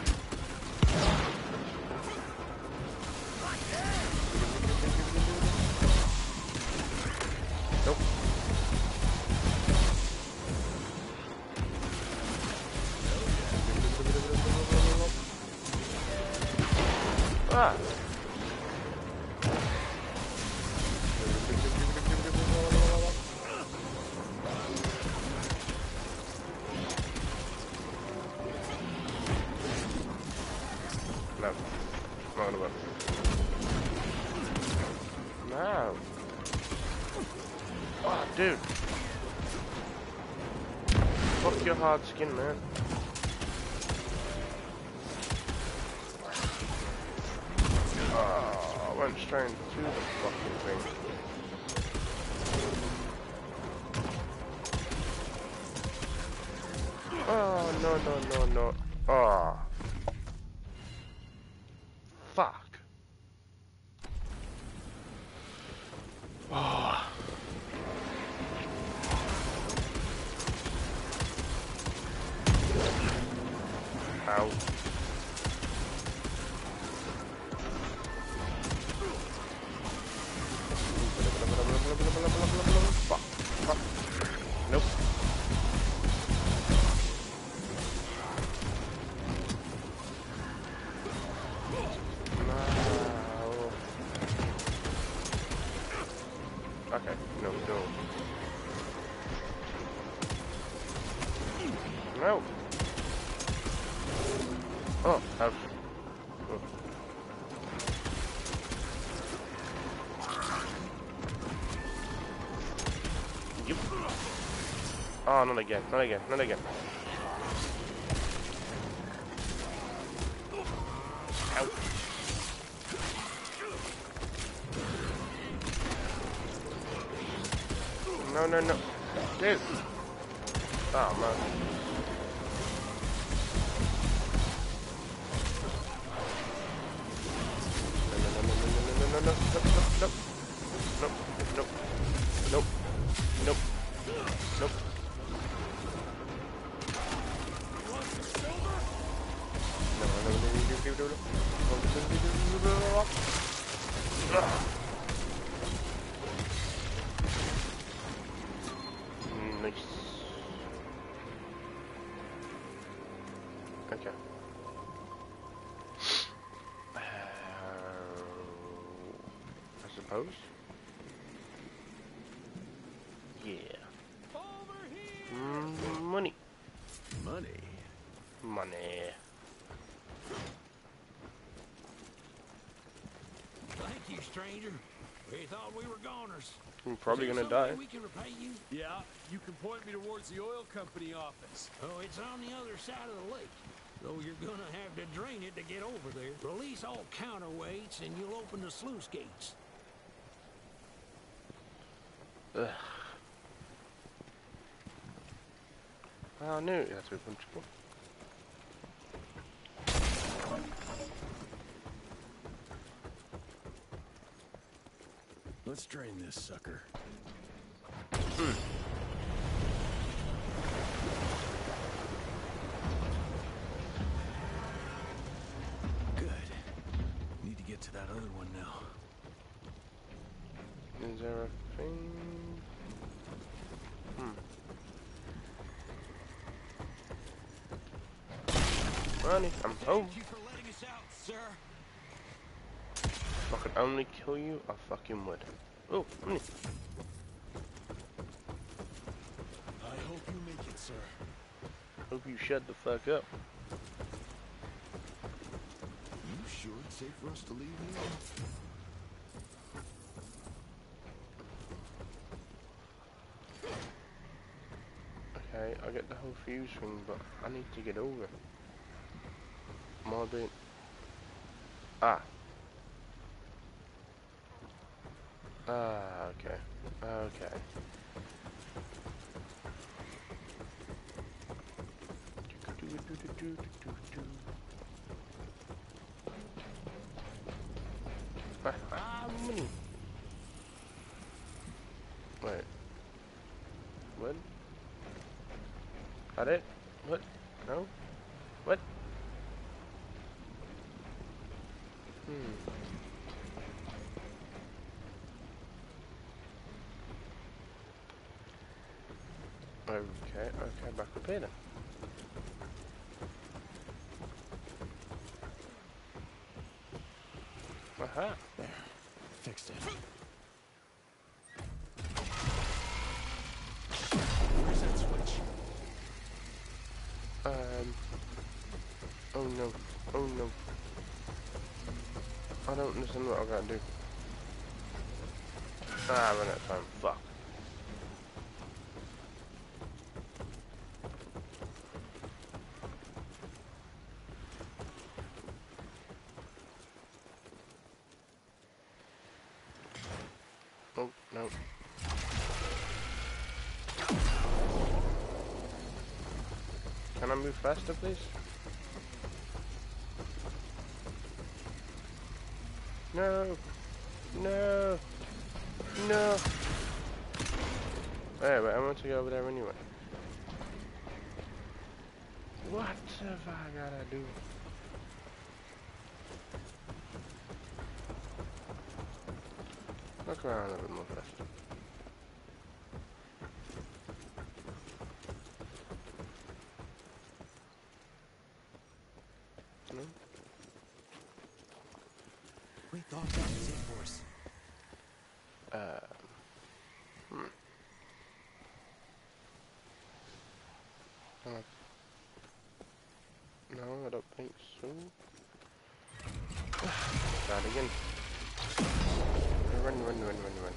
Nope. Ah! No. Not gonna work. No. Oh, dude. Fuck your hard skin, man. Oh, I went straight into the fucking thing. Oh, no, no, no, no. Oh. Fuck. Oh. Ow. Fuck. Fuck. Nope. No. Okay. No, no. No. Oh, ouch. Oh. Yep. Oh, not again, not again, not again. Ouch. No, no, no. Dude. Oh, man. No, no, no, no, no, no, no, no, nope, nope, nope. No, no, no, no, no, no, no. Nice. Okay. Suppose? Yeah. Mm, money. Money? Money. Thank you, stranger. We thought we were goners. I'm probably gonna Some die. way we can repay you? Yeah, you can point me towards the oil company office. Oh, it's on the other side of the lake. Though you're gonna have to drain it to get over there. Release all counterweights and you'll open the sluice gates. Ugh. I knew it had to be punchable. Let's drain this sucker. Hmm. Good. Need to get to that other one now. Is there a thing? Hmm. Ronnie, I'm home. Thank you for letting us out, sir. If I could only kill you, I fucking would. Oh, money. I hope you make it, sir. Hope you shut the fuck up. You sure it's safe for us to leave now? Okay, I get the whole fuse thing, but I need to get over. Mod it. Ah. Ah, okay. Okay. Ah, money. Wait. What? Got it? What? No? What? Hmm. Okay, okay, back up here then. Aha. There. Fixed it. Where's that switch? Um. Oh no. Oh no. I don't understand what I gotta do. Ah, I ran out of time. Fuck. Oh, no. Can I move faster, please? No! No! No! Hey, wait, I want to go over there anyway. What have I gotta do? Look around a little bit more faster. No? We thought that was it for us. Uh, hmm. Uh, no, I don't think so. Try it again. Run, run, run, run, run.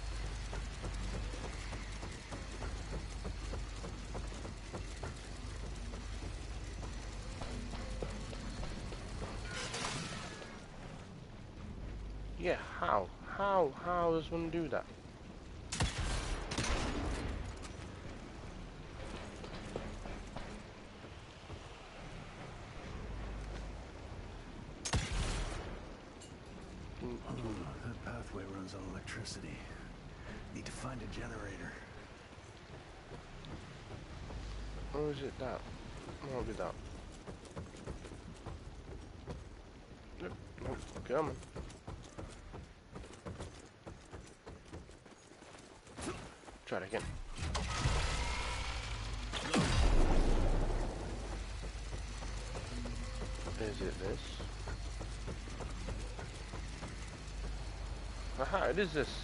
Yeah, how? How? How does one do that? Oh, that pathway runs on electricity. Need to find a generator. Or is it that? Might be that. Nope, nope, come on. Try it again. Is it this? Aha, it is this.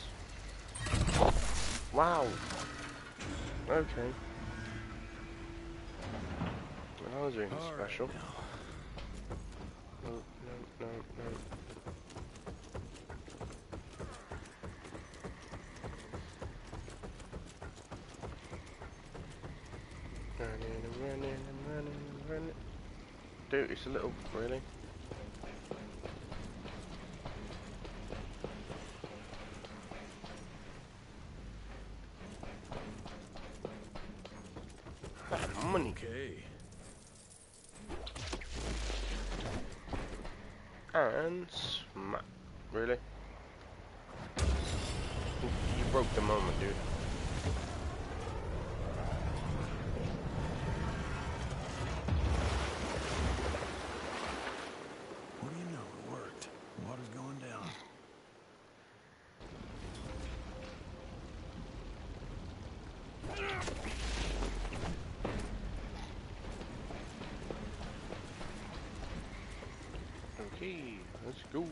Wow. Okay. Well, that was really All special. Right no, no, no, no. Running and running and running and running. Dude, it's a little, really? Money. Okay. And smack. Really? You broke the moment, dude. What do you know? It worked. Water's going down. Okay, let's go.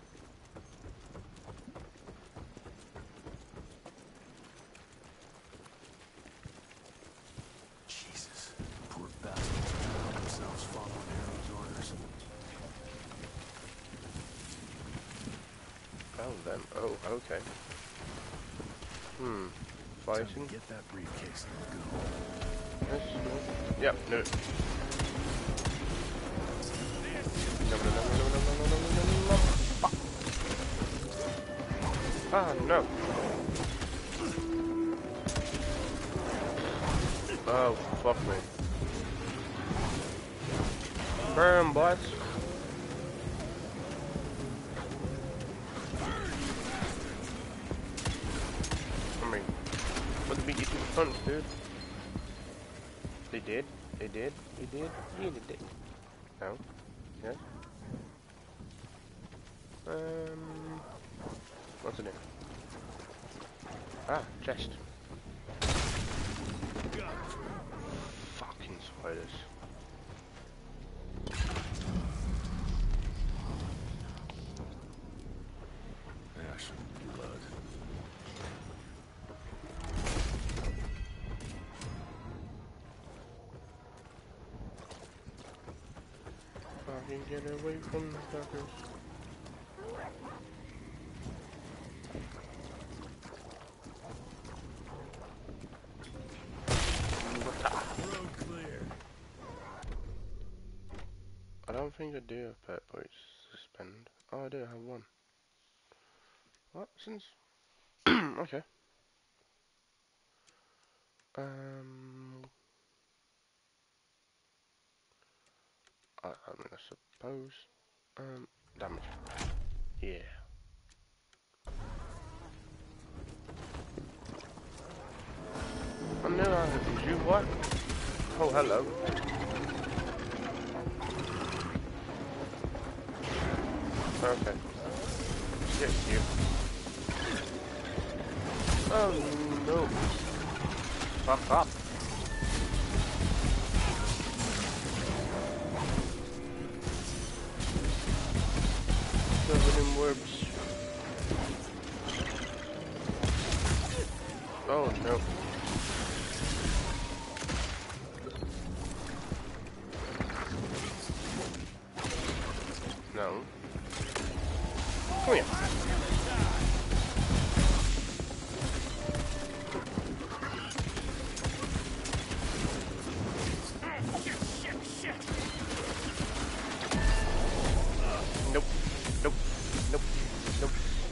Jesus. Poor bastards drowned themselves following Harrow's orders. Oh, them. Oh, okay. Hmm. Time Fighting. to get that briefcase and go. Yes, no. Yep, no. No, no, no, no, no, no, no, no, no, no, no. Fuck. Ah, no. Oh, fuck me. Burn, boys. I mean, what the beat you to the punch, dude? They did. They did. They did. Yeah, they did. No. Yes. Um. What's in it? Ah, chest. Fucking spiders. can get away from the fuckers. Road clear. I don't think I do have pet points to spend. Oh, I do have one. What? Since? Okay. Um. I, I mean, I suppose. Um. Damage. Yeah. I knew I could you. What? Oh, hello. Okay. Shit, you. Oh no. Fuck up. Covered in webs. Oh no. No. Come here. Nope. Nope. Nope. Nope.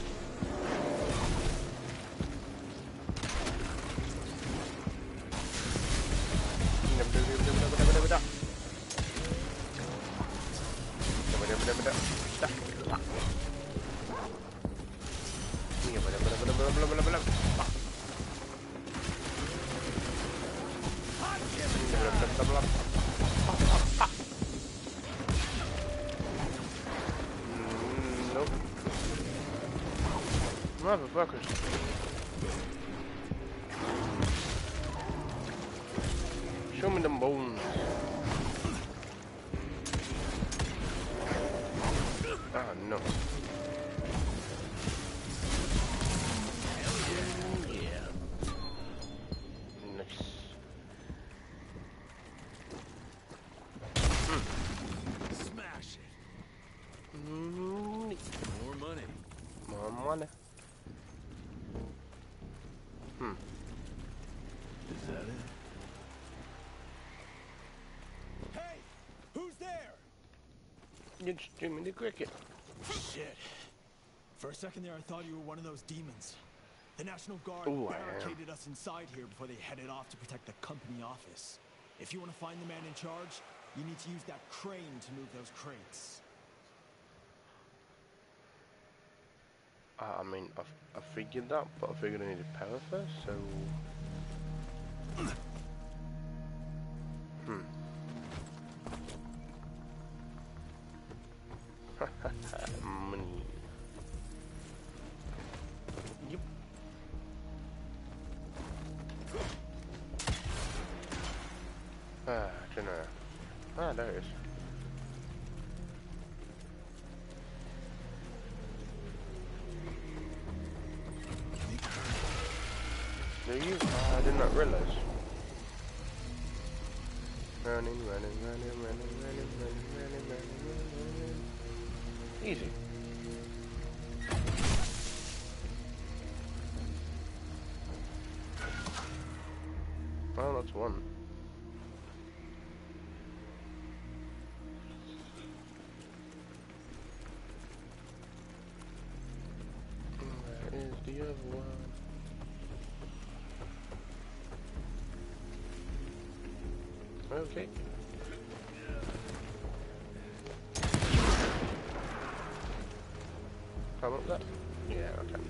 Nope. Motherfuckers. Show me them bones. Ah, no. Yeah. Nice. Mm. Smash it. Mm. More money. More money. Hmm. Is that it? Hey! Who's there? It's Jimmy the Cricket. Shit. For a second there, I thought you were one of those demons. The National Guard Ooh, I am. barricaded us inside here before they headed off to protect the company office. If you want to find the man in charge, you need to use that crane to move those crates. Uh, I mean, I, I figured that, but I figured I needed power first, so... Hmm. Money. Yep. Ah, generator. Ah, there it is. Do you? Ah, I did not realize. Running, running, running, running, running, running, running, running, running, running. Easy. Well, that's one. Where is the other one? Okay. Climb up that? Yeah, I can.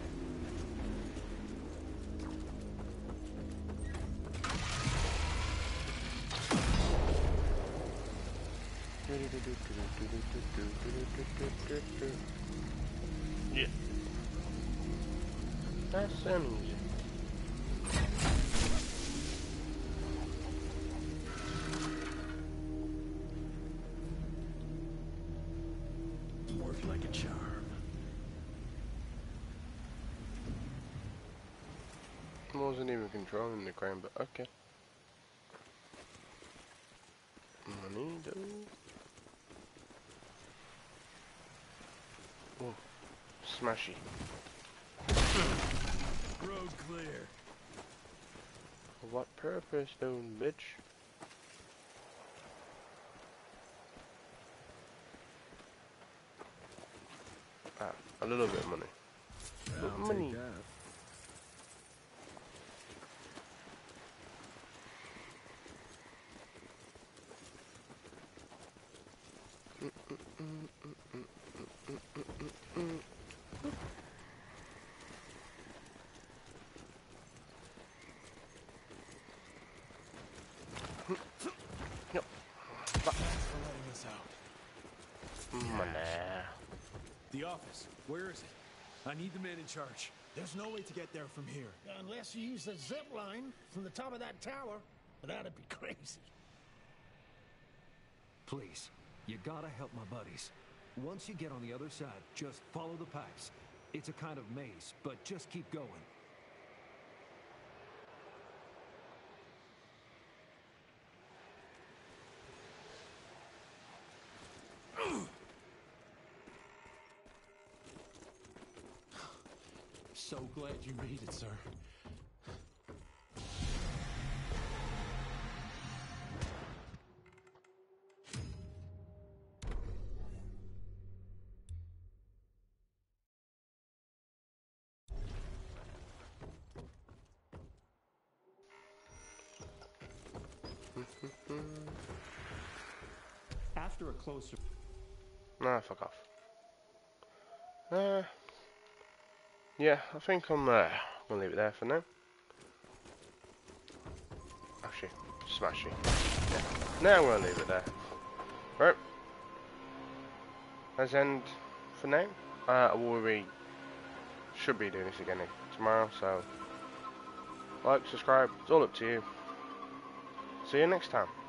Yeah. That sounds easy. Worked like a charm. I wasn't even controlling the crane, but okay. Money though. Whoa. Smashy. Road clear. For what purpose, though, bitch? Ah, a little bit of money. I'll Money. take that. Yep. Thanks for letting us out. Money. The office. Where is it? I need the man in charge. There's no way to get there from here. Unless you use the zip line from the top of that tower. But that'd be crazy. Please, you gotta help my buddies. Once you get on the other side, just follow the pipes. It's a kind of maze, but just keep going. So glad you made it, sir. After a closer... Nah, fuck off. Uh, yeah, I think I'm uh, gonna leave it there for now. Actually, smashy. Yeah. Now I'm gonna leave it there. Right. Let's end for now. Uh, we'll be should be doing this again tomorrow. So, like, subscribe. It's all up to you. See you next time.